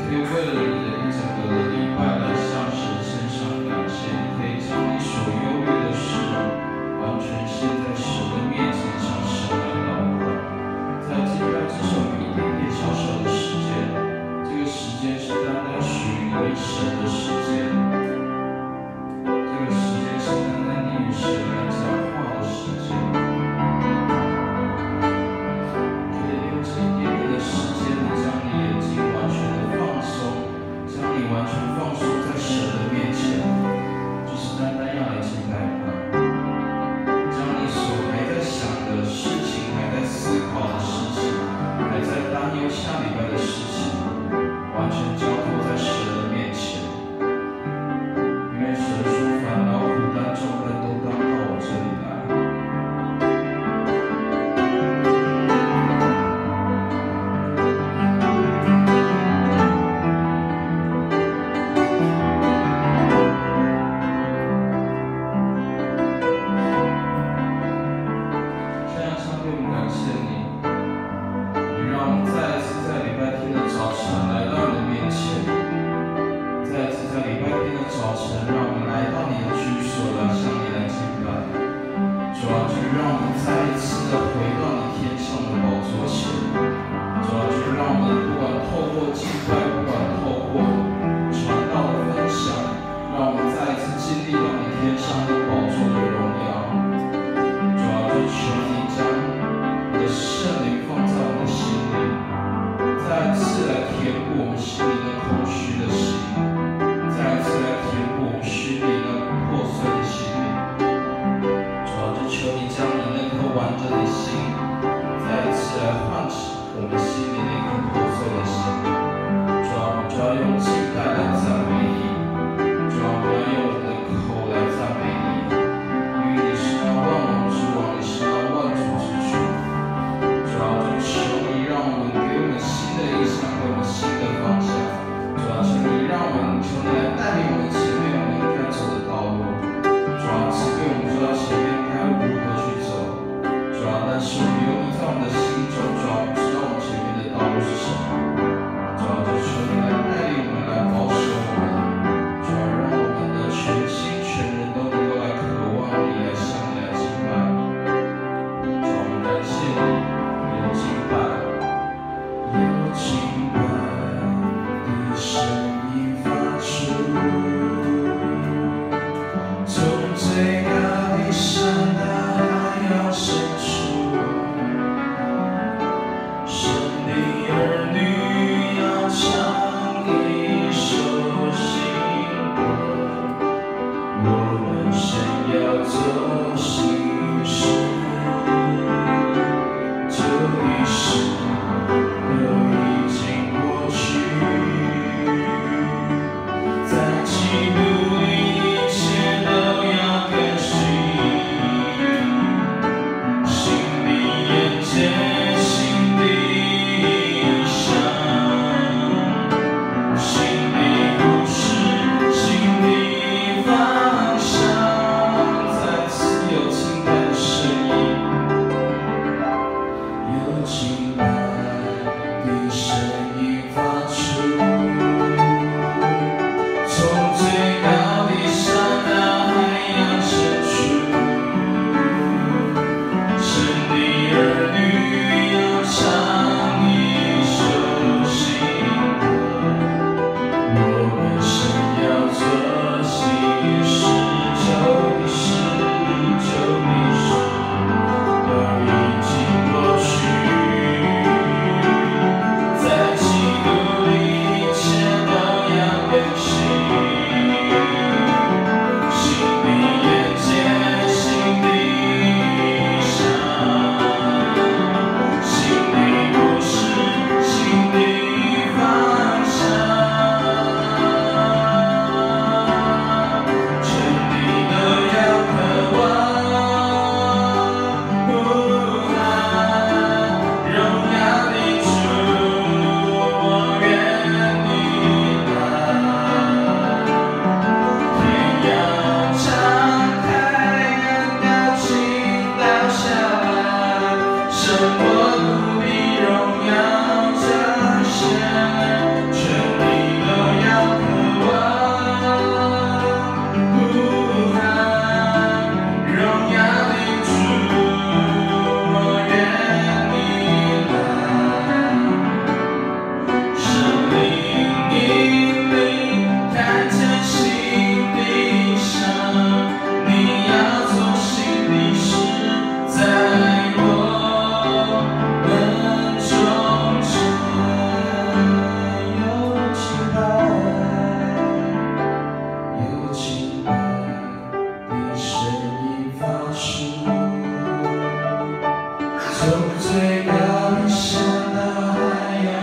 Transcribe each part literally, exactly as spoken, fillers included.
可以为了你的一整个的礼拜来向神献上感谢，你可以将你所忧虑的事完全献在神的面前，向神来祷告。在敬拜之前，我们一点点小小的时间，这个时间是单单属于你跟神的时间，这个时间是单单你与神来讲话的时间。可以用这一点点的时间，你将你眼睛完全的放松，将你完全放松在神的面前，就是单单要来敬拜他。将你所还在想的事情，还在思考的事情，还在担忧下礼拜的事情，完全交托在神的面前。因为神说，烦恼、苦担、重担都当到我这里来。现在上帝，我们感谢你，你让我们再一次在礼拜天的早晨来到你的面前，再一次在礼拜天的早晨，让我们来到你的居所来向你来敬拜。主啊，就让我们再一次的回到你天上的宝座前。主啊，就让我们不管透过敬拜，不管透过传道的分享，让我们再一次经历到你天上的宝座的荣耀。主啊，就求你将你的圣灵放在我们的心里，再一次来填补我们心里那空虚的心，再一次来填补我们心里那破碎的心灵。主啊，就求你将你那颗完整的心，再一次来唤起我们心里那颗破碎的心。主啊，我们就要用敬拜来赞美你，主啊，我们要用我们的口来赞美你，因为你是那万王之王，你是那万主之主。主啊，就求你让我们给我们新的意向，给我们新的方向。主啊，求你让我们，求你来带领我们前面我们应该走的道路。主啊，指给我们知道前面该如何去走。主啊，但是我们有你在我们的心中，主啊，我们知道我们前面的道路是什么。主啊，就求你来带领我们，来保守我们。主啊，让我们的全心全人都能够来渴望你，来向你来敬拜。主啊，我们感谢你，有敬拜，有敬拜的声音发出，从最高的山到海洋深处，神的儿女要唱一首新歌，我们神要做新事，旧的事都已经过去，在基督里一切都要更新，新的眼界，新的意象，新的故事，新的方向，再次有敬拜的声音，有敬拜的声音发出，从最高的山到海洋深处，神的儿女要唱一首新歌，我们神要做新事，旧的事，旧的事都已经过去，在基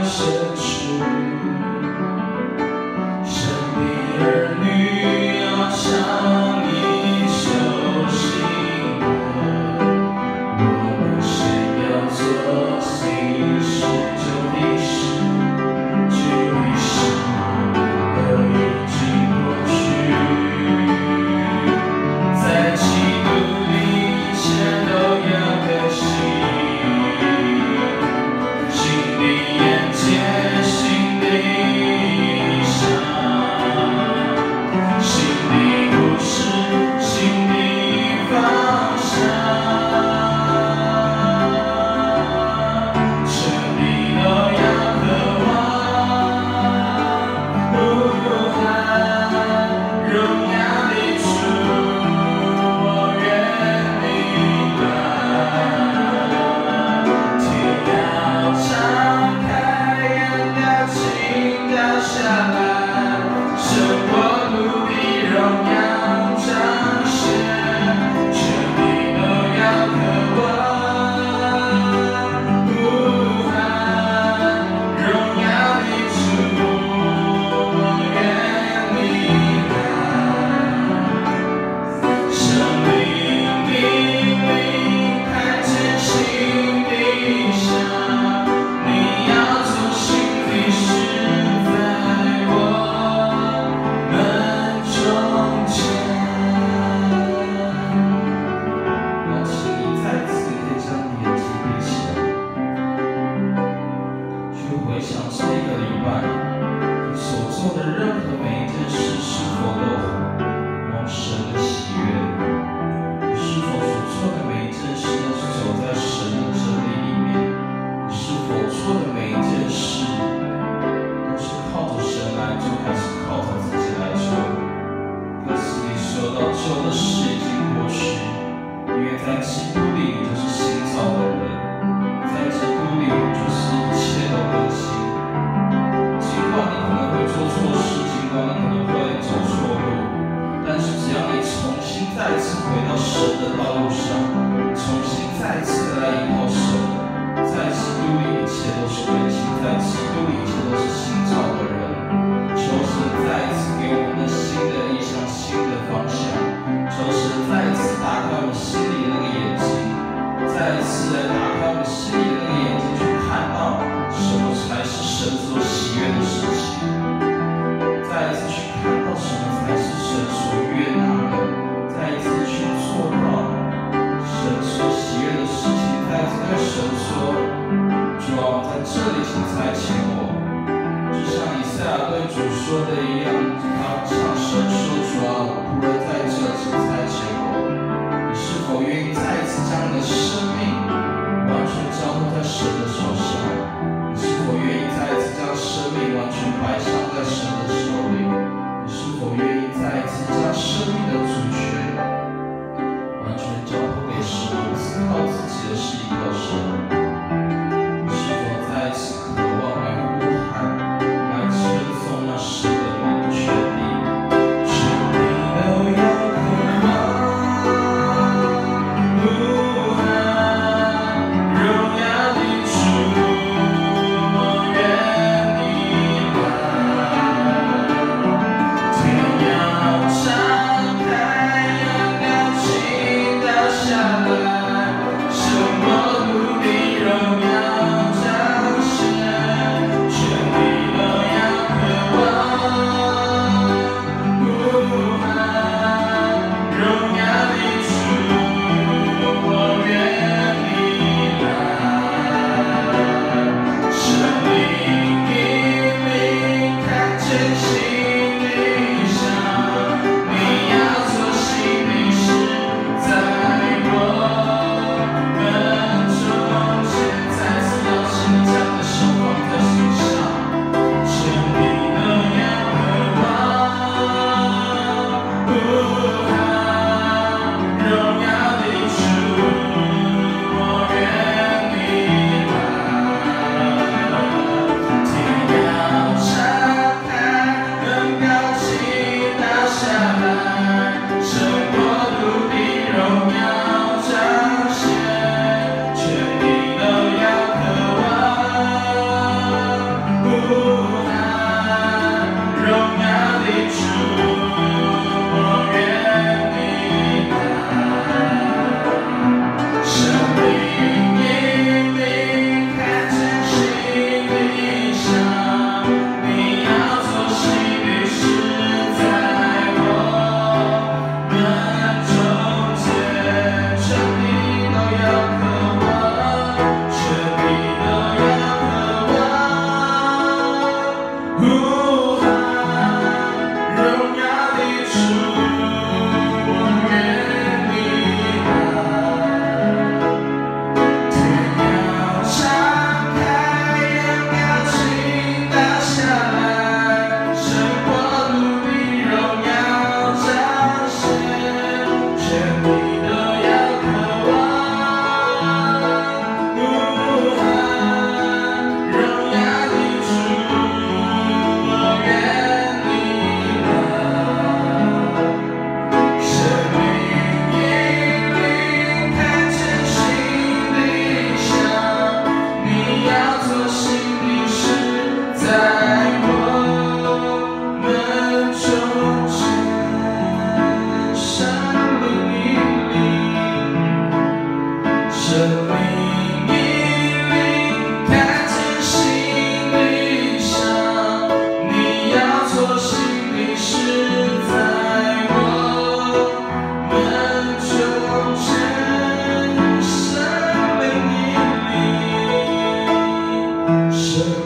我愿你来。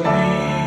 你。